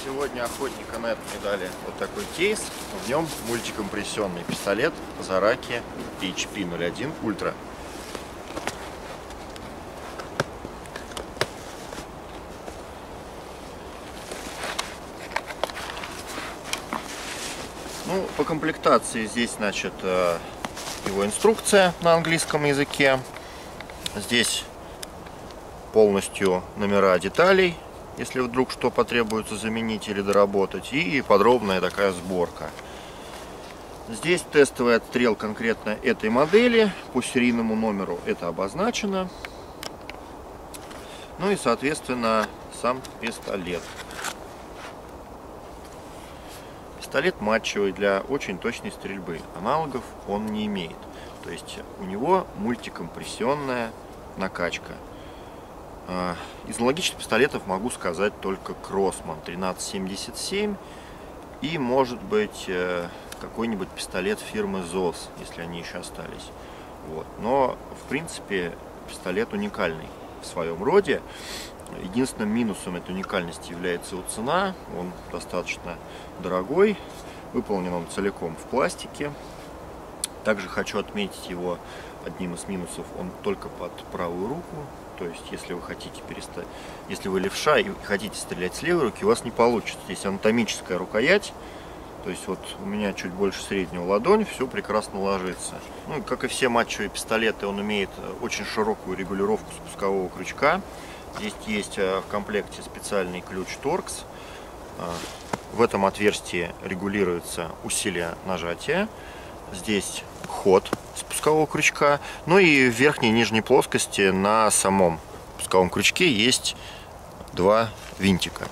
Сегодня охотника на это мне дали вот такой кейс. В нем мультикомпрессионный пистолет Zaraki HP01 Ultra. Ну, по комплектации здесь, значит, его инструкция на английском языке. Здесь полностью номера деталей, если вдруг что потребуется заменить или доработать, и подробная такая сборка. Здесь тестовый отстрел конкретно этой модели, по серийному номеру это обозначено. Ну и, соответственно, сам пистолет. Пистолет матчевый для очень точной стрельбы. Аналогов он не имеет. То есть у него мультикомпрессионная накачка. Из аналогичных пистолетов могу сказать только Кроссман 1377 и, может быть, какой-нибудь пистолет фирмы ZOS, если они еще остались. Вот. Но, в принципе, пистолет уникальный в своем роде. Единственным минусом этой уникальности является его цена. Он достаточно дорогой, выполнен он целиком в пластике. Также хочу отметить его одним из минусов: он только под правую руку. То есть, если вы хотите если вы левша и хотите стрелять с левой руки, у вас не получится. Здесь анатомическая рукоять. То есть, вот у меня чуть больше среднего ладонь, все прекрасно ложится. Ну, и как и все матчевые пистолеты, он имеет очень широкую регулировку спускового крючка. Здесь есть в комплекте специальный ключ Torx. В этом отверстии регулируется усилие нажатия. Здесь ход спускового крючка. Ну и в верхней и нижней плоскости на самом спусковом крючке есть два винтика.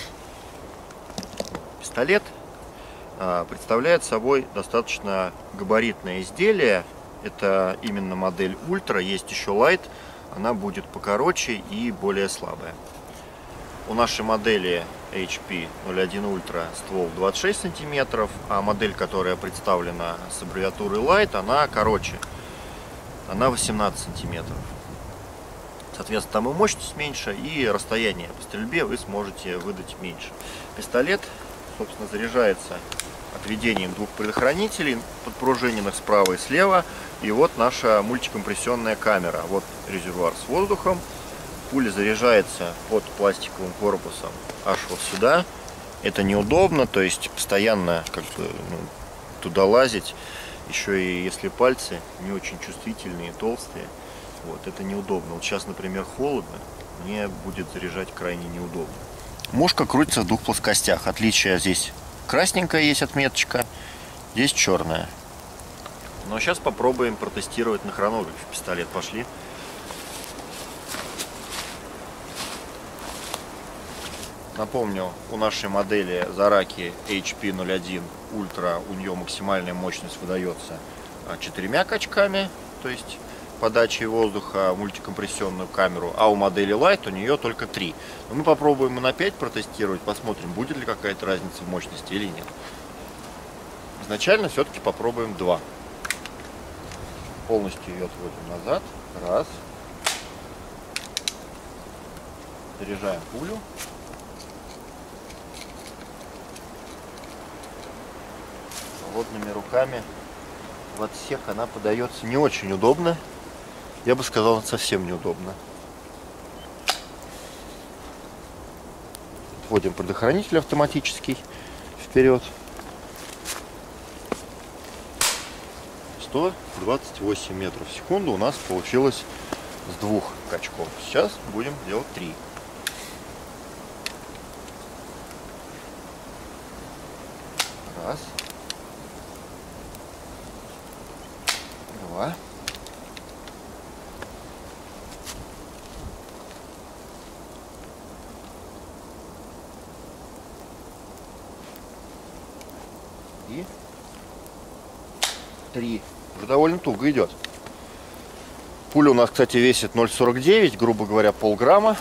Пистолет представляет собой достаточно габаритное изделие. Это именно модель Ultra. Есть еще Light. Она будет покороче и более слабая. У нашей модели HP01 Ultra ствол 26 сантиметров, а модель, которая представлена с аббревиатурой Light, она короче, она 18 сантиметров. Соответственно, там и мощность меньше, и расстояние по стрельбе вы сможете выдать меньше. Пистолет, собственно, заряжается отведением двух предохранителей, подпружиненных справа и слева. И вот наша мультикомпрессионная камера. Вот резервуар с воздухом. Пуля заряжается под пластиковым корпусом аж вот сюда. Это неудобно, то есть постоянно туда лазить. Еще и если пальцы не очень чувствительные, толстые, вот это неудобно. Вот сейчас, например, холодно, мне будет заряжать крайне неудобно. Мушка крутится в двух плоскостях. Отличие: здесь красненькая есть отметочка, здесь черная. Но сейчас попробуем протестировать на хронографе пистолет. Пошли. Напомню, у нашей модели Zaraki HP01 Ultra у нее максимальная мощность выдается 4 качками, то есть подачей воздуха, мультикомпрессионную камеру, а у модели Light у нее только 3. Но мы попробуем и на 5 протестировать, посмотрим, будет ли какая-то разница в мощности или нет. Изначально все-таки попробуем 2. Полностью ее отводим назад. Раз. Заряжаем пулю. Холодными руками в отсек она подается не очень удобно. Я бы сказал, совсем неудобно. Вводим предохранитель автоматический вперед. 128 метров в секунду у нас получилось с 2 качков. Сейчас будем делать 3. Раз. 2. 3. Уже довольно туго идет. Пуля у нас, кстати, весит 0,49, грубо говоря, полграмма.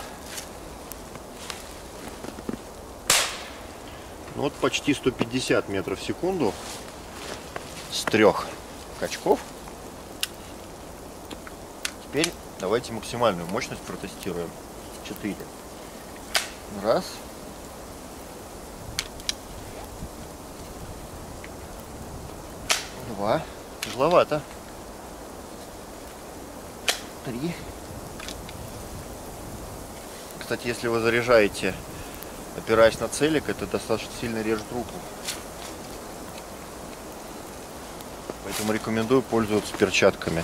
Ну, вот почти 150 метров в секунду с 3 качков. Теперь давайте максимальную мощность протестируем. 4. Раз. 2. Тяжеловато. 3. Кстати, если вы заряжаете, опираясь на целик, это достаточно сильно режет руку. Поэтому рекомендую пользоваться перчатками.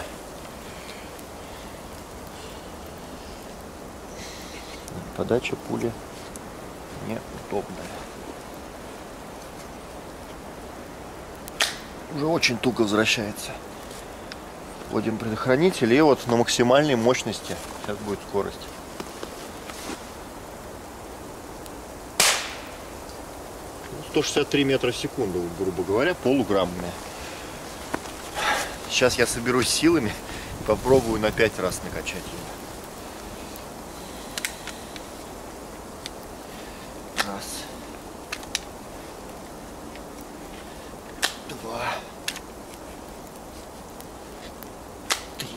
Подача пули неудобная. Уже очень туго возвращается. Вводим предохранитель, и вот на максимальной мощности сейчас будет скорость. Ну, 163 метра в секунду, грубо говоря, полуграммами. Сейчас я соберусь силами и попробую на 5 раз накачать ее. Раз. 2. 3.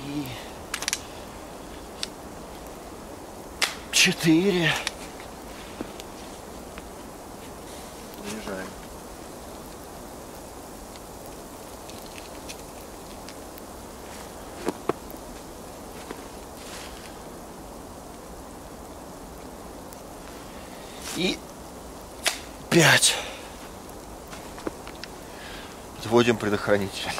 4. Заряжаем. И 5. Вводим предохранитель.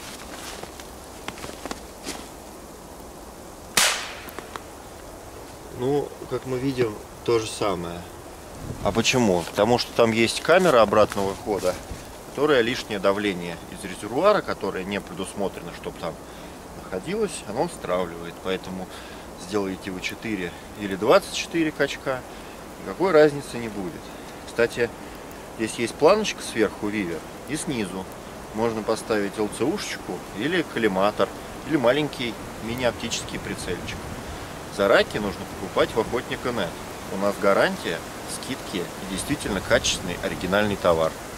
Ну, как мы видим, то же самое. А почему? Потому что там есть камера обратного хода, которая лишнее давление из резервуара, которое не предусмотрено, чтобы там находилось, оно стравливает. Поэтому сделаете вы 4 или 24 качка, никакой разницы не будет. Кстати, здесь есть планочка сверху вивер и снизу. Можно поставить ЛЦУшечку или коллиматор, или маленький мини-оптический прицельчик. За раки нужно покупать в Охотника.нет. У нас гарантия, скидки и действительно качественный оригинальный товар.